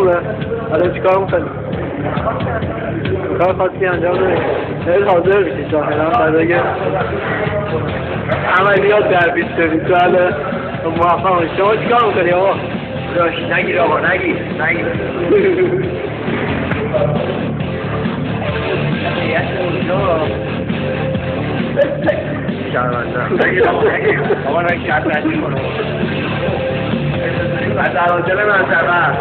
了，他就去讲分，考这样叫做那套这个其实还让大家也，عملیات در 22 سال موفق شما چیکار میکنی آقا؟ داشت نگیر آقا نگیر شرمنده نگیر آقا نگیر آقا نگیر شرمنده کنه از عراجل منطقه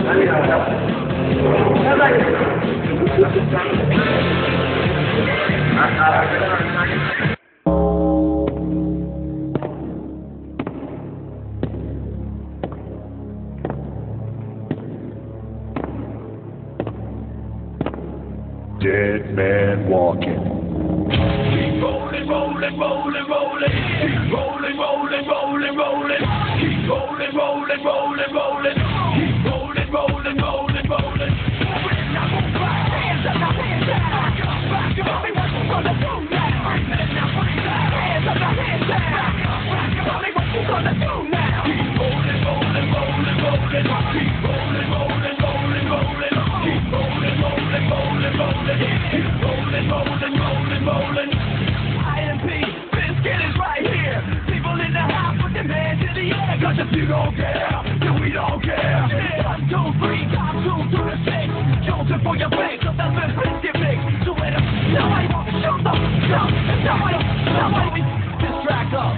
Dead man walking. Keep rolling, rolling, rolling, rolling. Keep rolling, rolling, rolling, rolling. Keep rolling, rolling, rolling, rolling. Keep rolling, rolling, rolling, rolling. Hands up, hands down. Tell me what you gonna do now. Hands up, hands down. Tell me what you gonna do now. Keep rolling, rolling, rolling, rolling. Keep rolling, rolling, rolling, rolling. Keep rolling, rolling, rolling, rolling. Keep rolling, rolling, rolling, rolling. IMP, Biscuit is right here. People in the house with their hands in the air. Cause if you don't care, then we don't care. 1, 2, 3, top 2 to the 6. Chosen for your face, so that's been specific. So let them, nobody wants to shoot them. Nobody distract us.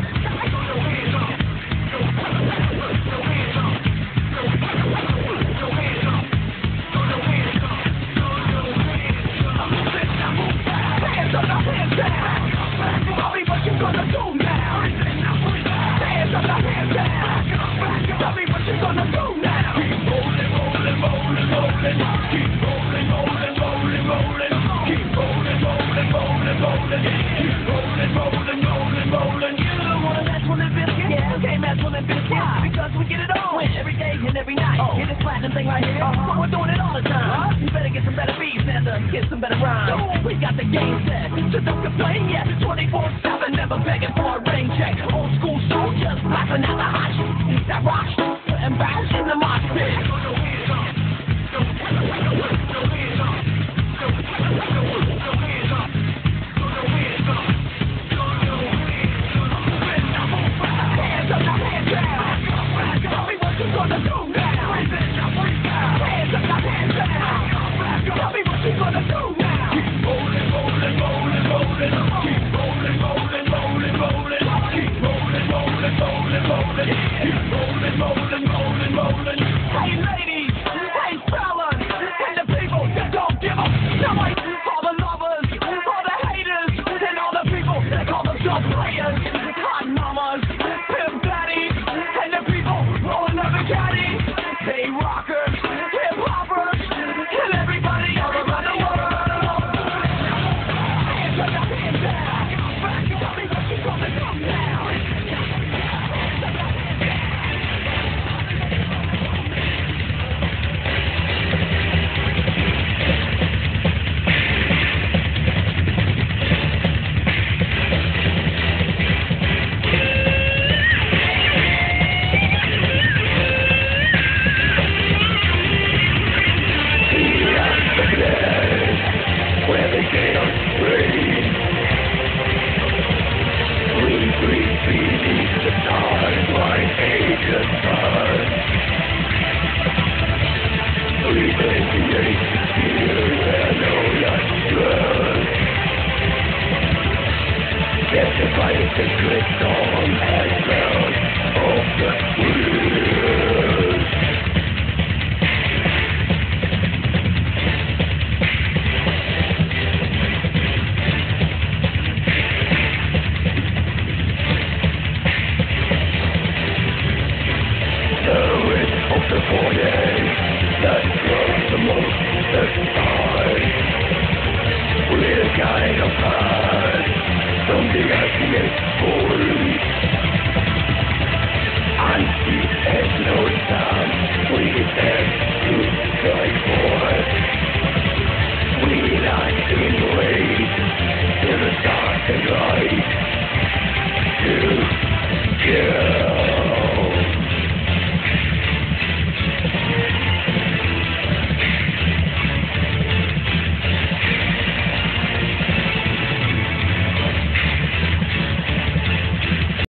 Because we get it on every day and every night. Hear this platinum thing right here? We're doing it all the time. You better get some better beats and get some better rhymes. We got the game set, so don't complain yet. 24/7, never begging for a rain check. Old school soldiers blasting out the hot shit. That rock shit and bounce in the mosh pit. Hey ladies, hey fellas, and the people that don't give up. All the lovers, all the haters, and all the people that call themselves players. Hot mamas, pimp daddies, and the people rolling up the caddies. Hey rockers, hip hoppers, and everybody all around the world. Hands up, hands down. Tell me what you gonna do now. Where they can't breathe. We breathe beneath the stars like ancient birds. We radiate here where no light dwells. Testify the sacred storm has ground of the wheels. We're guided apart from the ultimate